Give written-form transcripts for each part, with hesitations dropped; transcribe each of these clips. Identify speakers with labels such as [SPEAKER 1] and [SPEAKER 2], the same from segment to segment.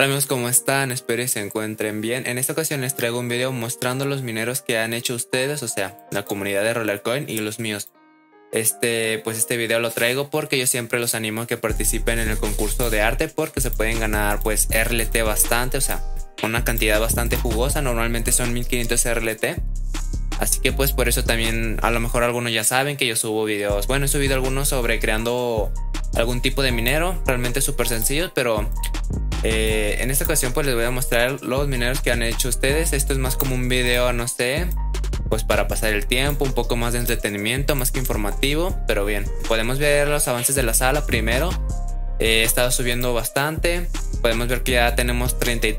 [SPEAKER 1] Hola amigos, ¿cómo están? Espero que se encuentren bien. En esta ocasión les traigo un video mostrando los mineros que han hecho ustedes, o sea, la comunidad de Rollercoin y los míos. Este video lo traigo porque yo siempre los animo a que participen en el concurso de arte porque se pueden ganar pues RLT bastante, o sea, una cantidad bastante jugosa. Normalmente son 1500 RLT. Así que pues por eso también a lo mejor algunos ya saben que yo subo videos. Bueno, he subido algunos sobre creando algún tipo de minero, realmente súper sencillos, pero en esta ocasión pues les voy a mostrar los mineros que han hecho ustedes. Esto es más como un video, no sé, pues para pasar el tiempo, un poco más de entretenimiento, más que informativo. Pero bien, podemos ver los avances de la sala primero. He estado subiendo bastante. Podemos ver que ya tenemos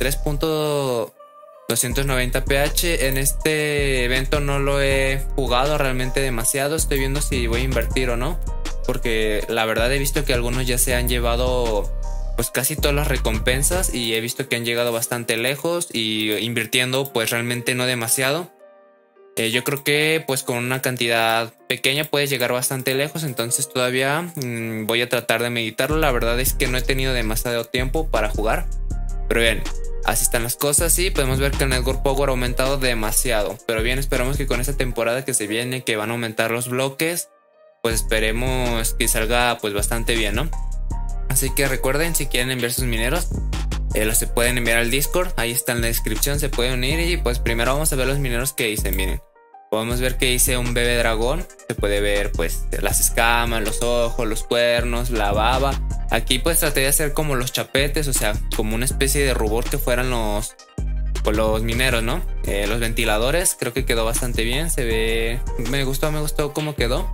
[SPEAKER 1] 33.290 pH. En este evento no lo he jugado realmente demasiado. Estoy viendo si voy a invertir o no, porque la verdad he visto que algunos ya se han llevado pues casi todas las recompensas y he visto que han llegado bastante lejos, y invirtiendo pues realmente no demasiado. Yo creo que pues con una cantidad pequeña puedes llegar bastante lejos, entonces todavía voy a tratar de meditarlo. La verdad es que no he tenido demasiado tiempo para jugar, pero bien, así están las cosas. Y podemos ver que el Network Power ha aumentado demasiado, pero bien, esperamos que con esta temporada que se viene, que van a aumentar los bloques, pues esperemos que salga pues bastante bien, ¿no? Así que recuerden, si quieren enviar sus mineros, los se pueden enviar al Discord. Ahí está en la descripción, se pueden unir. Y pues primero vamos a ver los mineros que hice. Miren, podemos ver que hice un bebé dragón. Se puede ver pues las escamas, los ojos, los cuernos, la baba. Aquí pues traté de hacer como los chapetes, o sea, como una especie de rubor que fueran los mineros, ¿no? Los ventiladores, creo que quedó bastante bien. Se ve, me gustó cómo quedó.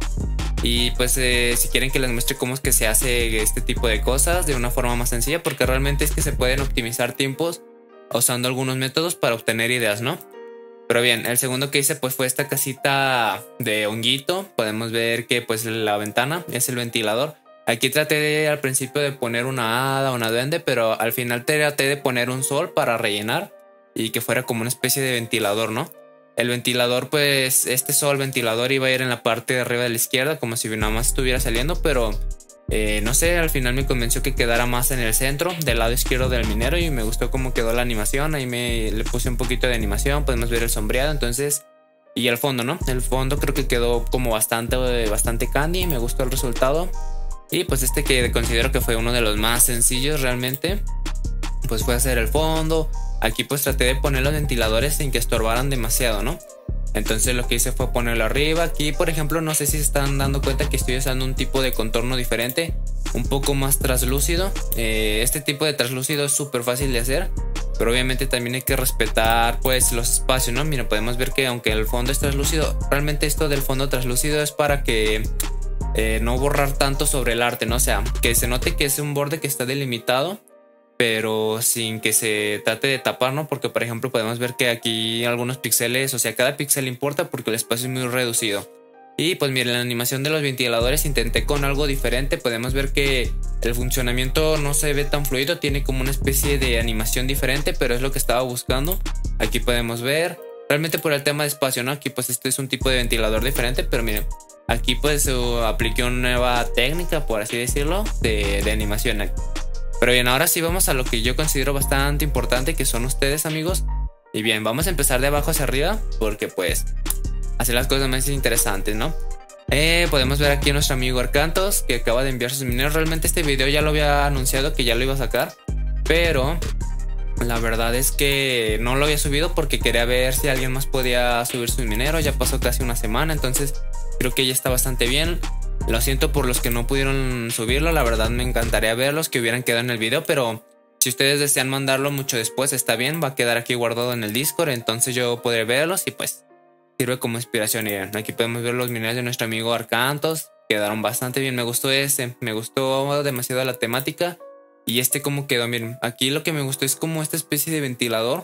[SPEAKER 1] Y pues si quieren que les muestre cómo es que se hace este tipo de cosas de una forma más sencilla, porque realmente es que se pueden optimizar tiempos usando algunos métodos para obtener ideas, ¿no? Pero bien, el segundo que hice pues fue esta casita de honguito. Podemos ver que pues la ventana es el ventilador. Aquí traté al principio de poner una hada, una duende, pero al final traté de poner un sol para rellenar y que fuera como una especie de ventilador, ¿no? El ventilador, pues este sol ventilador iba a ir en la parte de arriba de la izquierda, como si nada más estuviera saliendo, pero no sé, al final me convenció que quedara más en el centro, del lado izquierdo del minero, y me gustó cómo quedó la animación. Ahí le puse un poquito de animación, podemos ver el sombreado, entonces, y el fondo, ¿no? El fondo creo que quedó como bastante candy, me gustó el resultado. Y pues este que considero que fue uno de los más sencillos realmente, pues fue hacer el fondo. Aquí pues traté de poner los ventiladores sin que estorbaran demasiado, ¿no? Entonces lo que hice fue ponerlo arriba. Aquí por ejemplo, no sé si se están dando cuenta que estoy usando un tipo de contorno diferente, un poco más traslúcido. Este tipo de traslúcido es súper fácil de hacer, pero obviamente también hay que respetar pues los espacios, ¿no? Mira, podemos ver que aunque el fondo es traslúcido, realmente esto del fondo traslúcido es para que no borrar tanto sobre el arte, ¿no? O sea, que se note que es un borde que está delimitado, pero sin que se trate de tapar, ¿no? Porque por ejemplo podemos ver que aquí algunos píxeles, o sea, cada píxel importa porque el espacio es muy reducido. Y pues miren, la animación de los ventiladores intenté con algo diferente. Podemos ver que el funcionamiento no se ve tan fluido, tiene como una especie de animación diferente, pero es lo que estaba buscando. Aquí podemos ver, realmente por el tema de espacio, ¿no? Aquí pues este es un tipo de ventilador diferente, pero miren, aquí pues apliqué una nueva técnica, por así decirlo, de animación. Pero bien, ahora sí vamos a lo que yo considero bastante importante, que son ustedes, amigos. Y bien, vamos a empezar de abajo hacia arriba, porque pues hacer las cosas más interesantes, ¿no? Podemos ver aquí a nuestro amigo Arcantos, que acaba de enviar sus mineros. Realmente este video ya lo había anunciado que ya lo iba a sacar, pero la verdad es que no lo había subido porque quería ver si alguien más podía subir sus mineros. Ya pasó casi una semana, entonces creo que ya está bastante bien. Lo siento por los que no pudieron subirlo, la verdad me encantaría verlos, que hubieran quedado en el video, pero si ustedes desean mandarlo mucho después está bien, va a quedar aquí guardado en el Discord, entonces yo podré verlos y pues sirve como inspiración. Y aquí podemos ver los mineros de nuestro amigo Arcantos, quedaron bastante bien, me gustó me gustó demasiado la temática. Y cómo quedó, miren, aquí lo que me gustó es como esta especie de ventilador.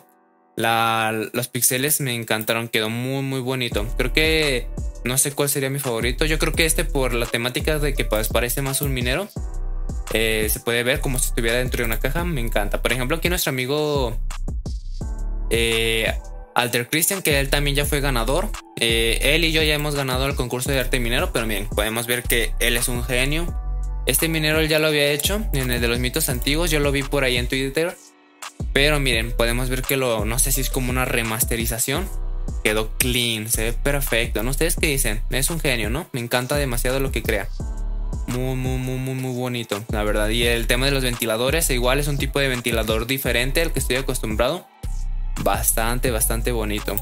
[SPEAKER 1] Los píxeles me encantaron, quedó muy bonito. Creo que no sé cuál sería mi favorito. Yo creo que por la temática de que pues parece más un minero. Se puede ver como si estuviera dentro de una caja. Me encanta. Por ejemplo, aquí nuestro amigo Alter Christian, que él también ya fue ganador. Él y yo ya hemos ganado el concurso de arte minero. Pero miren, podemos ver que él es un genio. Este minero él ya lo había hecho en el de los mitos antiguos. Yo lo vi por ahí en Twitter. Pero miren, podemos ver que no sé si es como una remasterización. Quedó clean, se ve perfecto, ¿no? ¿Ustedes qué dicen? Es un genio, ¿no? Me encanta demasiado lo que crea. Muy bonito, la verdad. Y el tema de los ventiladores, igual es un tipo de ventilador diferente al que estoy acostumbrado. Bastante bonito.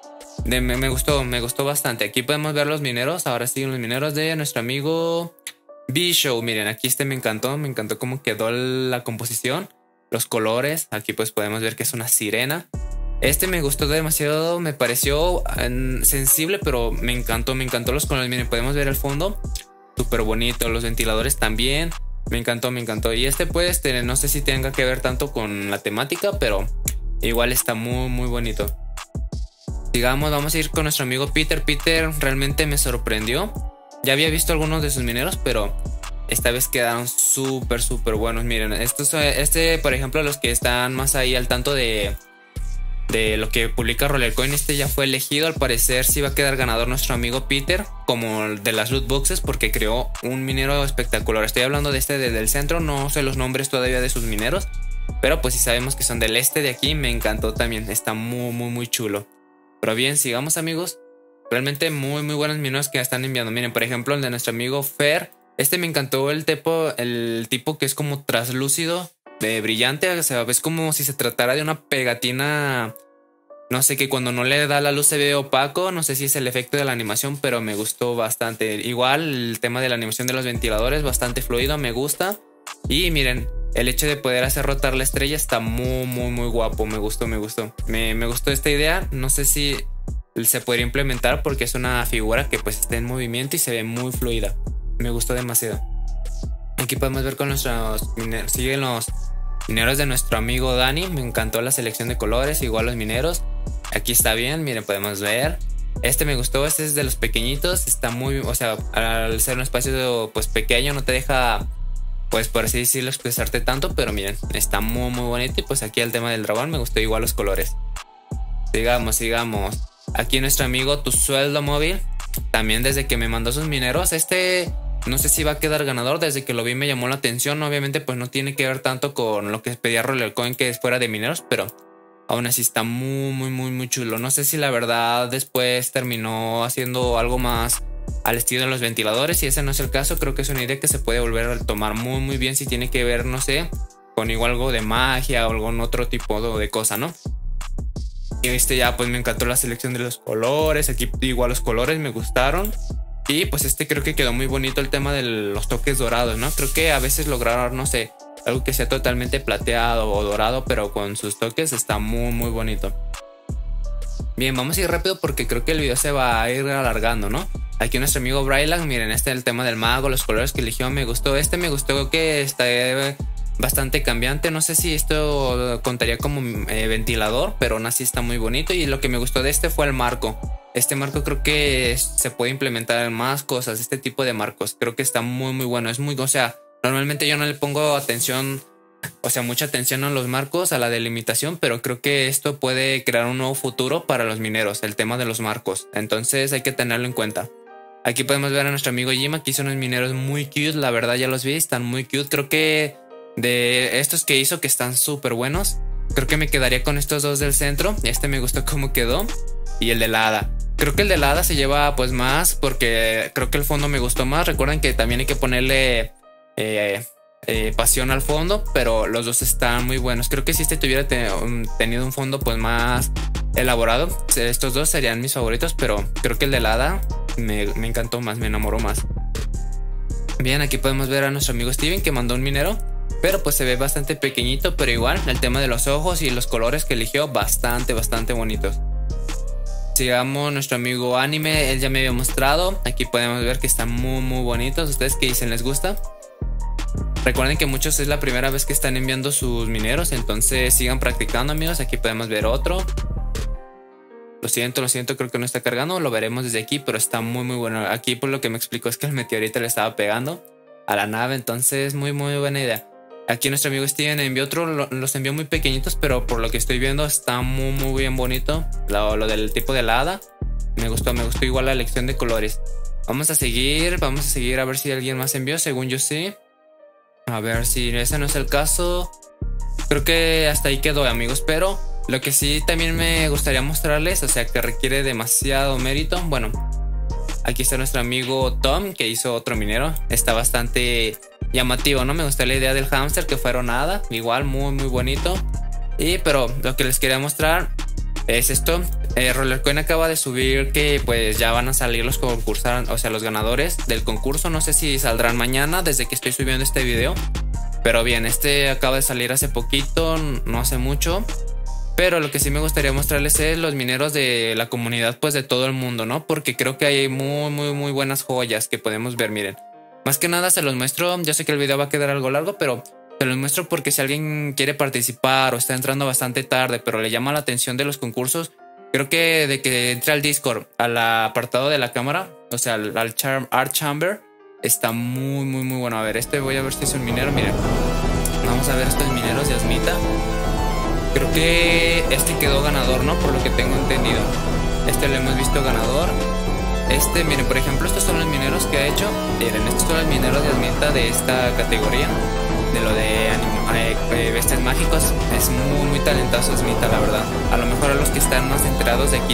[SPEAKER 1] Me gustó bastante. Aquí podemos ver los mineros. Ahora siguen los mineros de nuestro amigo B-Show. Miren, aquí me encantó cómo quedó la composición, los colores. Aquí pues podemos ver que es una sirena. Me gustó demasiado, me pareció sensible, pero me encantó los colores. Miren, podemos ver el fondo, súper bonito, los ventiladores también. Me encantó. Y pues no sé si tenga que ver tanto con la temática, pero igual está muy bonito. Sigamos, vamos a ir con nuestro amigo Peter. Peter realmente me sorprendió. Ya había visto algunos de sus mineros, pero esta vez quedaron súper buenos. Miren, por ejemplo, los que están más ahí al tanto de lo que publica Rollercoin, ya fue elegido. Al parecer sí va a quedar ganador nuestro amigo Peter, como de las loot boxes, porque creó un minero espectacular. Estoy hablando de del centro, no sé los nombres todavía de sus mineros, pero pues si sabemos que son del de aquí. Me encantó también, está muy chulo. Pero bien, sigamos, amigos. Realmente muy buenos mineros que están enviando. Miren, por ejemplo, el de nuestro amigo Fer. Me encantó el tipo que es como traslúcido, brillante. O sea, es como si se tratara de una pegatina. No sé, que cuando no le da la luz se ve opaco. No sé si es el efecto de la animación, pero me gustó bastante. Igual el tema de la animación de los ventiladores, bastante fluido, me gusta. Y miren, el hecho de poder hacer rotar la estrella está muy guapo. Me gustó. Me gustó esta idea. No sé si se podría implementar, porque es una figura que pues está en movimiento y se ve muy fluida. Me gustó demasiado. Aquí podemos ver con nuestros mineros. Siguen los mineros de nuestro amigo Dani. Me encantó la selección de colores. Igual los mineros. Aquí está bien, miren, podemos ver. Me gustó, es de los pequeñitos. Está muy, o sea, al ser un espacio pues pequeño, no te deja, pues por así decirlo, expresarte tanto. Pero miren, está muy bonito. Y pues aquí el tema del dragón, me gustó igual los colores. Sigamos. Aquí nuestro amigo Tu Sueldo Móvil. También desde que me mandó sus mineros, no sé si va a quedar ganador. Desde que lo vi me llamó la atención. Obviamente pues no tiene que ver tanto con lo que pedía Rollercoin, que es fuera de mineros, pero aún así está muy chulo. No sé si la verdad después terminó haciendo algo más al estilo de los ventiladores. Si ese no es el caso, creo que es una idea que se puede volver a retomar muy bien. Si tiene que ver, no sé, con igual algo de magia o algún otro tipo de cosa, ¿no? Y ya pues me encantó la selección de los colores. Aquí igual los colores me gustaron. Y pues creo que quedó muy bonito el tema de los toques dorados, ¿no? Creo que a veces lograron, no sé, algo que sea totalmente plateado o dorado, pero con sus toques está muy bonito. Bien, vamos a ir rápido porque creo que el video se va a ir alargando, ¿no? Aquí nuestro amigo Brylan, miren, el tema del mago, los colores que eligió, me gustó. Me gustó que está bastante cambiante. No sé si esto contaría como ventilador, pero aún así está muy bonito. Y lo que me gustó de fue el marco. Marco creo que se puede implementar en más cosas. Este tipo de marcos creo que está muy bueno. O sea, normalmente yo no le pongo atención, o sea, mucha atención a los marcos, a la delimitación, pero creo que esto puede crear un nuevo futuro para los mineros, el tema de los marcos. Entonces hay que tenerlo en cuenta. Aquí podemos ver a nuestro amigo Jim. Aquí son unos mineros muy cute, la verdad ya los vi, están muy cute. Creo que de estos que hizo, que están súper buenos, creo que me quedaría con estos dos del centro. Me gustó cómo quedó. Y el de la hada, creo que el de la hada se lleva pues más, porque creo que el fondo me gustó más. Recuerden que también hay que ponerle pasión al fondo, pero los dos están muy buenos. Creo que si tuviera tenido un fondo pues más elaborado, estos dos serían mis favoritos, pero creo que el de la hada me encantó más, me enamoró más. Bien, aquí podemos ver a nuestro amigo Steven, que mandó un minero, pero pues se ve bastante pequeñito, pero igual el tema de los ojos y los colores que eligió, bastante bonitos. Sigamos, nuestro amigo Anime, él ya me había mostrado. Aquí podemos ver que están muy bonitos. ¿Ustedes qué dicen? ¿Les gusta? Recuerden que muchos es la primera vez que están enviando sus mineros, entonces sigan practicando, amigos. Aquí podemos ver otro. Lo siento, creo que no está cargando. Lo veremos desde aquí, pero está muy bueno. Aquí por lo que me explicó es que el meteorito le estaba pegando a la nave, entonces muy buena idea. Aquí nuestro amigo Steven envió otro, los envió muy pequeñitos, pero por lo que estoy viendo está muy bien bonito. Lo del tipo de la hada me gustó igual la elección de colores. Vamos a seguir a ver si alguien más envió. Según yo sí. A ver si ese no es el caso. creo que hasta ahí quedó, amigos. Pero lo que sí también me gustaría mostrarles, o sea, que requiere demasiado mérito. Bueno, aquí está nuestro amigo Tom, que hizo otro minero. Está bastante llamativo, ¿no? Me gustó la idea del hámster, que fueron nada. Igual, muy, muy bonito. Pero lo que les quería mostrar es esto. Rollercoin acaba de subir que pues ya van a salir los concursantes, o sea, los ganadores del concurso. No sé si saldrán mañana desde que estoy subiendo este video. Pero bien, este acaba de salir hace poquito, no hace mucho. Pero lo que sí me gustaría mostrarles es los mineros de la comunidad, pues de todo el mundo, ¿no? Porque creo que hay muy, muy, muy buenas joyas que podemos ver, miren. Más que nada se los muestro, yo sé que el video va a quedar algo largo, pero se los muestro porque si alguien quiere participar o está entrando bastante tarde, pero le llama la atención de los concursos, creo que de que entre al Discord, al apartado de la cámara, o sea, al Art Chamber, está muy, muy, muy bueno. A ver, voy a ver si es un minero, miren. Vamos a ver estos mineros de Asmita. Creo que este quedó ganador, ¿no? Por lo que tengo entendido. Este lo hemos visto ganador. Miren, por ejemplo, estos son los mineros que ha hecho. Miren, estos son los mineros de Asmita de esta categoría. De lo de bestias mágicos. Es muy, muy talentoso Asmita, la verdad. A lo mejor a los que están más enterados de aquí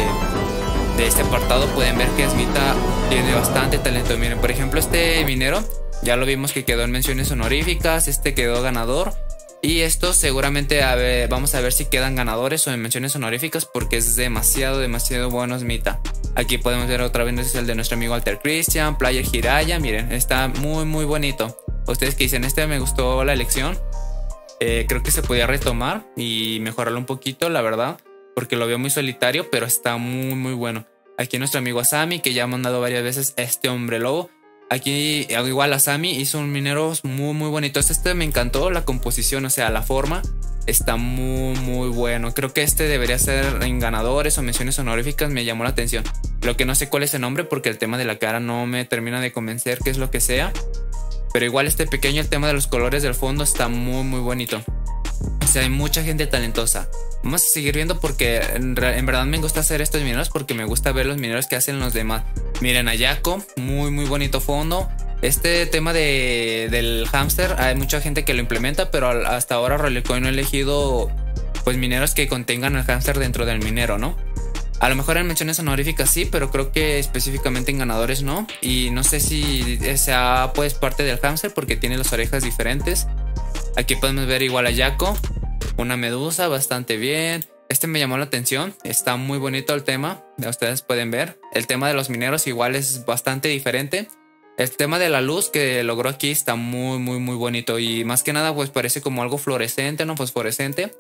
[SPEAKER 1] de este apartado pueden ver que Asmita tiene bastante talento. Miren, por ejemplo, este minero ya lo vimos que quedó en menciones honoríficas. Este quedó ganador. Y estos seguramente vamos a ver si quedan ganadores o en menciones honoríficas, porque es demasiado, demasiado bueno Asmita. Aquí podemos ver otra vez el de nuestro amigo Alter Christian, Player Hiraya. Miren, está muy, muy bonito. Ustedes que dicen, me gustó la elección. Creo que se podía retomar y mejorarlo un poquito, la verdad, porque lo veo muy solitario, pero está muy, muy bueno. Aquí nuestro amigo Asami, que ya ha mandado varias veces este hombre lobo. Aquí igual Asami hizo un minero muy, muy bonito. Me encantó la composición, o sea, la forma. Está muy, muy bueno. Creo que debería ser en ganadores o menciones honoríficas. Me llamó la atención. Lo que no sé cuál es el nombre, porque el tema de la cara no me termina de convencer qué es lo que sea. Pero igual pequeño, el tema de los colores del fondo está muy, muy bonito. O sea, hay mucha gente talentosa. Vamos a seguir viendo porque en verdad me gusta hacer estos mineros, porque me gusta ver los mineros que hacen los demás. Miren a Jaco, muy, muy bonito fondo. Este tema del hámster, hay mucha gente que lo implementa, pero hasta ahora Rollercoin no ha elegido pues mineros que contengan el hámster dentro del minero, ¿no? A lo mejor en menciones honoríficas sí, pero creo que específicamente en ganadores no. Y no sé si sea pues parte del hámster porque tiene las orejas diferentes. Aquí podemos ver igual a Jaco, una medusa, bastante bien. Me llamó la atención, está muy bonito el tema. Ustedes pueden ver, el tema de los mineros igual es bastante diferente. El tema de la luz que logró aquí está muy, muy, muy bonito. Y más que nada pues parece como algo fluorescente, no fosforescente.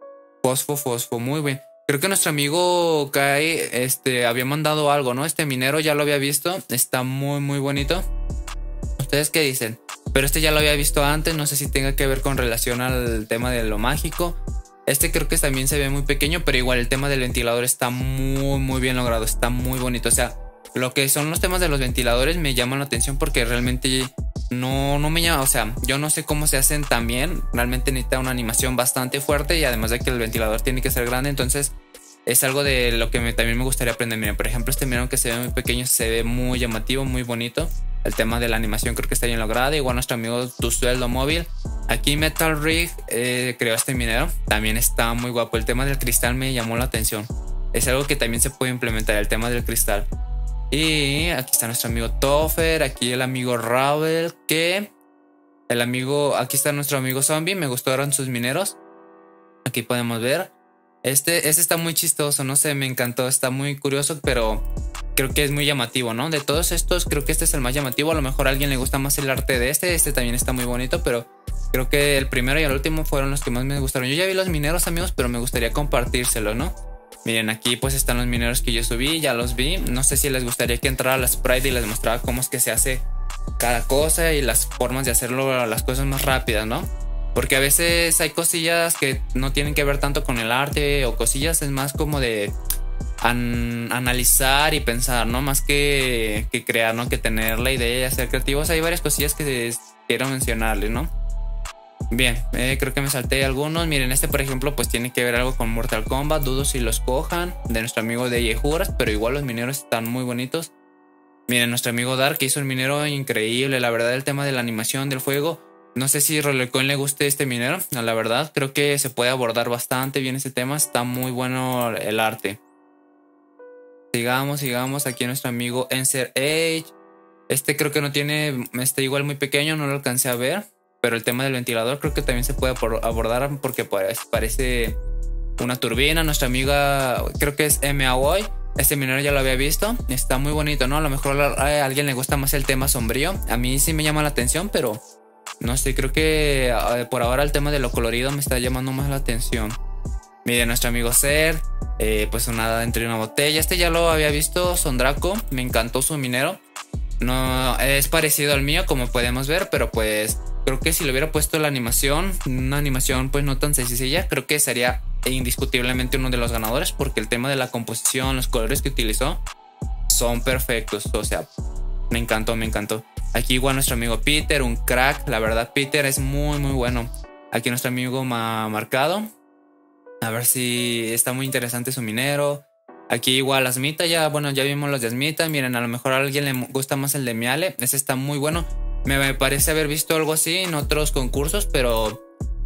[SPEAKER 1] Fosfo, muy bien. Creo que nuestro amigo Kai había mandado algo, ¿no? Este minero ya lo había visto, está muy, muy bonito. ¿Ustedes qué dicen? Pero ya lo había visto antes, no sé si tenga que ver con relación al tema de lo mágico. Creo que también se ve muy pequeño, pero igual el tema del ventilador está muy, muy bien logrado, está muy bonito. O sea, lo que son los temas de los ventiladores me llaman la atención porque realmente no me llama, o sea, yo no sé cómo se hacen tan bien. Realmente necesita una animación bastante fuerte y además de que el ventilador tiene que ser grande, entonces es algo de lo que también me gustaría aprender. Miren, por ejemplo, minero que se ve muy pequeño se ve muy llamativo, muy bonito. El tema de la animación creo que está bien logrado. Igual nuestro amigo Tu Sueldo Móvil. Aquí Metal Rig creó minero. También está muy guapo. El tema del cristal me llamó la atención. Es algo que también se puede implementar, el tema del cristal. Y aquí está nuestro amigo Toffer. Aquí el amigo Ravel. Aquí está nuestro amigo Zombie. Me gustaron sus mineros. Aquí podemos ver. Este está muy chistoso, no sé, me encantó, está muy curioso, pero creo que es muy llamativo, ¿no? De todos estos, creo que este es el más llamativo. A lo mejor a alguien le gusta más el arte de este también está muy bonito, pero creo que el primero y el último fueron los que más me gustaron. Yo ya vi los mineros, amigos, pero me gustaría compartírselo, ¿no? Miren, aquí pues están los mineros que yo subí, ya los vi. No sé si les gustaría que entrara a la Sprite y les mostrara cómo es que se hace cada cosa y las formas de hacerlo, las cosas más rápidas, ¿no? Porque a veces hay cosillas que no tienen que ver tanto con el arte o cosillas, es más como de analizar y pensar, ¿no? Más que crear, ¿no? Que tener la idea y ser creativos. Hay varias cosillas que quiero mencionarles, ¿no? Bien, creo que me salté algunos. Miren, por ejemplo, pues tiene que ver algo con Mortal Kombat. Dudo si los cojan. De nuestro amigo de Yehuras, pero igual los mineros están muy bonitos. Miren, nuestro amigo Dark hizo un minero increíble. La verdad, el tema de la animación del fuego No sé si Rolecoin le guste este minero. La verdad, creo que se puede abordar bastante bien ese tema. Está muy bueno el arte. Sigamos. Aquí nuestro amigo Enser Age. Este creo que no tiene. Igual muy pequeño, no lo alcancé a ver. Pero el tema del ventilador creo que también se puede abordar porque parece una turbina. Nuestra amiga, creo que es M.A.W.O.Y. Este minero ya lo había visto. Está muy bonito, ¿no? A lo mejor a alguien le gusta más el tema sombrío. A mí sí me llama la atención, pero no sé, creo que por ahora el tema de lo colorido me está llamando más la atención. Mire, nuestro amigo Ser, pues una entre una botella. Este ya lo había visto, Sondraco. Me encantó su minero. No es parecido al mío, como podemos ver, pero pues creo que si le hubiera puesto la animación, una animación pues no tan sencilla, creo que sería indiscutiblemente uno de los ganadores, porque el tema de la composición, los colores que utilizó son perfectos. O sea, me encantó. Aquí igual nuestro amigo Peter, un crack. La verdad, Peter es muy bueno. Aquí nuestro amigo marcado. A ver si está muy interesante su minero. Aquí igual Asmita, ya vimos los de Asmita. Miren, a lo mejor a alguien le gusta más el de Miale. Ese está muy bueno. Me parece haber visto algo así en otros concursos, pero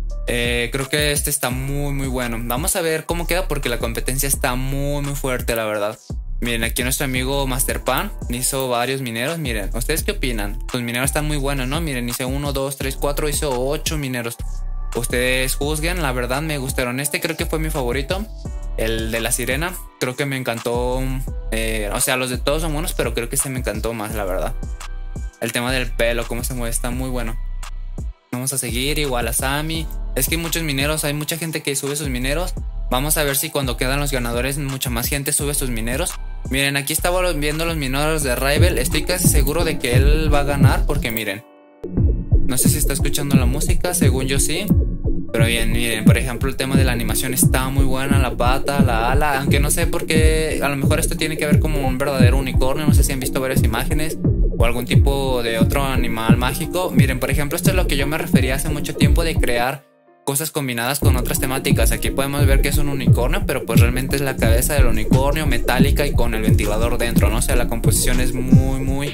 [SPEAKER 1] creo que este está muy bueno. Vamos a ver cómo queda porque la competencia está muy fuerte, la verdad. Miren, aquí nuestro amigo Masterpan hizo varios mineros. Miren, ¿ustedes qué opinan? Sus mineros están muy buenos, ¿no? Miren, hice 1, 2, 3, 4, hizo 8 mineros. Ustedes juzguen, la verdad me gustaron. Este creo que fue mi favorito, el de la sirena. Creo que me encantó. O sea, los de todos son buenos, pero creo que este me encantó más, la verdad. El tema del pelo, cómo se mueve, está muy bueno. Vamos a seguir, igual a Sammy. Es que hay muchos mineros, hay mucha gente que sube sus mineros. Vamos a ver si cuando quedan los ganadores mucha más gente sube sus mineros. Miren, aquí estaba viendo los mineros de Rival. Estoy casi seguro de que él va a ganar porque miren, no sé si está escuchando la música, según yo sí. Pero bien, miren, por ejemplo el tema de la animación está muy buena. La pata, la ala, aunque no sé por qué. A lo mejor esto tiene que ver como un verdadero unicornio. No sé si han visto varias imágenes o algún tipo de otro animal mágico. Miren, por ejemplo, esto es lo que yo me refería hace mucho tiempo, de crear cosas combinadas con otras temáticas. Aquí podemos ver que es un unicornio, pero pues realmente es la cabeza del unicornio metálica y con el ventilador dentro, ¿no? O sea, la composición es muy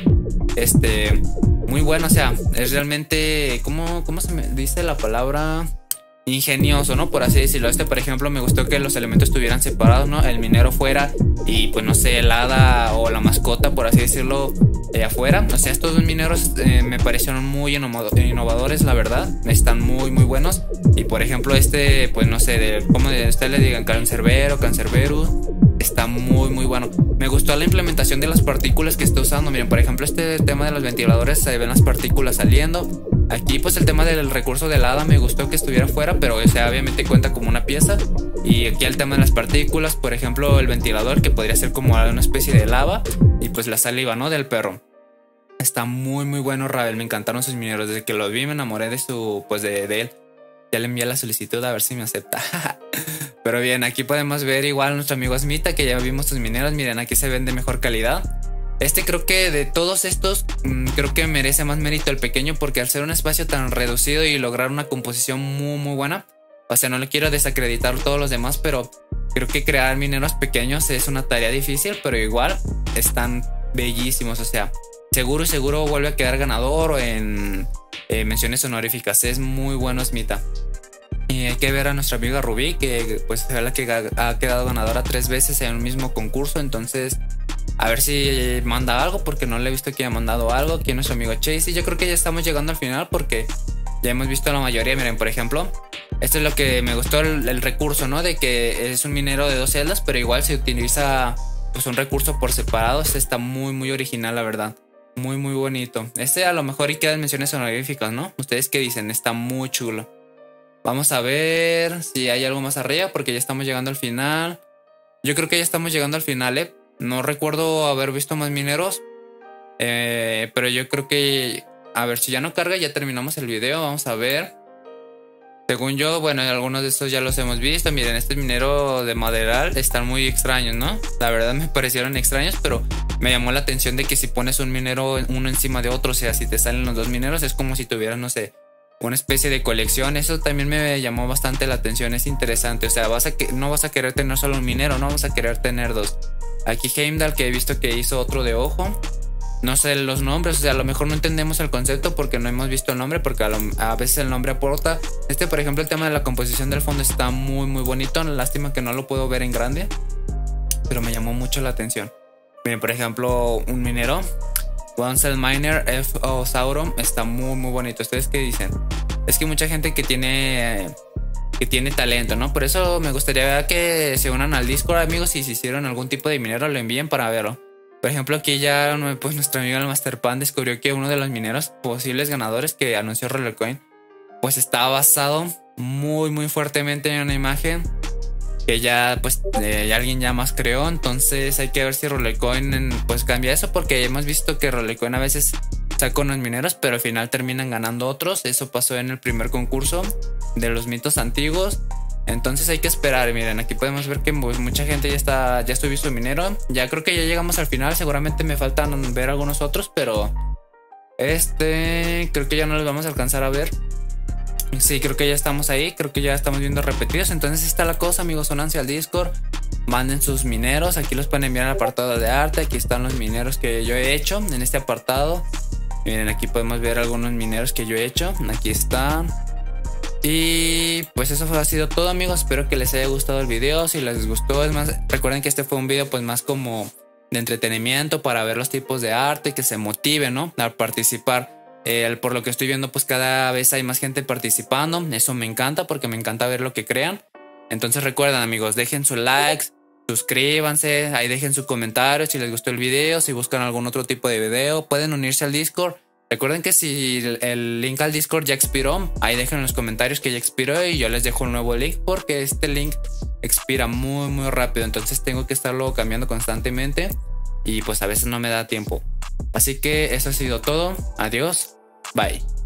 [SPEAKER 1] buena. O sea, es realmente, ¿cómo se me dice la palabra? Ingenioso, ¿no? Por así decirlo. Este, por ejemplo, me gustó que los elementos estuvieran separados, ¿no? El minero fuera y pues no sé, el hada o la mascota, por así decirlo, afuera. O sea, estos dos mineros me parecieron muy innovadores, la verdad. Están muy buenos. Y por ejemplo este, pues no sé, como ustedes le digan, Cancerberus, está muy bueno. Me gustó la implementación de las partículas que está usando. Miren, por ejemplo, este tema de los ventiladores, se ven las partículas saliendo. Aquí pues el tema del recurso del hada me gustó que estuviera fuera, pero o sea, obviamente cuenta como una pieza. Y aquí el tema de las partículas, por ejemplo, el ventilador, que podría ser como una especie de lava. Y pues la saliva, ¿no? Del perro. Está muy bueno, Ravel. Me encantaron sus mineros. Desde que lo vi me enamoré de su, pues de él. Ya le envié la solicitud a ver si me acepta. Pero bien, aquí podemos ver igual nuestro amigo Asmita, que ya vimos sus mineros. Miren, aquí se ven de mejor calidad. Este creo que de todos estos, creo que merece más mérito el pequeño, porque al ser un espacio tan reducido y lograr una composición muy buena, o sea, no le quiero desacreditar todos los demás, pero creo que crear mineros pequeños es una tarea difícil, pero igual están bellísimos. O sea, seguro vuelve a quedar ganador o en menciones honoríficas. Es muy bueno Asmita. Y hay que ver a nuestra amiga Rubí, que pues es la que ha quedado ganadora 3 veces en un mismo concurso. Entonces, a ver si manda algo, porque no le he visto que haya mandado algo. Aquí nuestro amigo Chasey. Yo creo que ya estamos llegando al final, porque ya hemos visto la mayoría. Miren, por ejemplo, esto es lo que me gustó, el recurso, ¿no? De que es un minero de 2 celdas, pero igual se utiliza pues un recurso por separado. Este está muy original, la verdad. Muy bonito. Este a lo mejor y quedan menciones honoríficas, ¿no? ¿Ustedes qué dicen? Está muy chulo. Vamos a ver si hay algo más arriba, porque ya estamos llegando al final. Yo creo que ya estamos llegando al final, ¿eh? No recuerdo haber visto más mineros. Pero yo creo que... A ver, si ya no carga, ya terminamos el video. Vamos a ver. Según yo, bueno, algunos de estos ya los hemos visto. Miren, este minero de Maderal están muy extraños, ¿no? La verdad me parecieron extraños, pero me llamó la atención de que si pones un minero uno encima de otro, o sea, si te salen los dos mineros, es como si tuvieras, no sé, una especie de colección. Eso también me llamó bastante la atención. Es interesante. O sea, no vas a querer tener solo un minero, no vas a querer tener dos. Aquí Heimdall, que he visto que hizo otro de ojo. no sé los nombres, o sea, a lo mejor no entendemos el concepto porque no hemos visto el nombre, porque a veces el nombre aporta. Por ejemplo, el tema de la composición del fondo está muy muy bonito, lástima que no lo puedo ver en grande, pero me llamó mucho la atención. Miren, por ejemplo, un minero, One Miner F.O. Sauron, está muy muy bonito. ¿Ustedes qué dicen? Es que mucha gente que tiene talento, ¿no? Por eso me gustaría que se unan al Discord, amigos, y si hicieron algún tipo de minero lo envíen para verlo. Por ejemplo, aquí ya pues nuestro amigo el Master Pan descubrió que uno de los mineros posibles ganadores que anunció Rollercoin pues estaba basado muy muy fuertemente en una imagen que ya pues alguien ya más creó. Entonces hay que ver si Rollercoin pues cambia eso, porque hemos visto que Rollercoin a veces saca unos mineros pero al final terminan ganando otros. Eso pasó en el primer concurso de los mitos antiguos. Entonces hay que esperar. Miren, aquí podemos ver que pues, mucha gente ya subió su minero. Ya creo que ya llegamos al final. Seguramente me faltan ver algunos otros, pero creo que ya no los vamos a alcanzar a ver. Sí, creo que ya estamos ahí. Creo que ya estamos viendo repetidos. Entonces está la cosa, amigos. Únanse al Discord, manden sus mineros. Aquí los pueden enviar al apartado de arte. Aquí están los mineros que yo he hecho en este apartado. Miren, aquí podemos ver algunos mineros que yo he hecho. Aquí están. Y pues eso ha sido todo, amigos. Espero que les haya gustado el video. Si les gustó, es más, recuerden que este fue un video pues más como de entretenimiento, para ver los tipos de arte, que se motiven, ¿no?, a participar. Por lo que estoy viendo, pues cada vez hay más gente participando. Eso me encanta, porque me encanta ver lo que crean. Entonces recuerden, amigos, dejen su like, suscríbanse, ahí dejen su comentario si les gustó el video. Si buscan algún otro tipo de video, pueden unirse al Discord. Recuerden que si el link al Discord ya expiró, ahí dejen en los comentarios que ya expiró y yo les dejo un nuevo link, porque este link expira muy muy rápido. Entonces tengo que estarlo cambiando constantemente y pues a veces no me da tiempo. Así que eso ha sido todo. Adiós. Bye.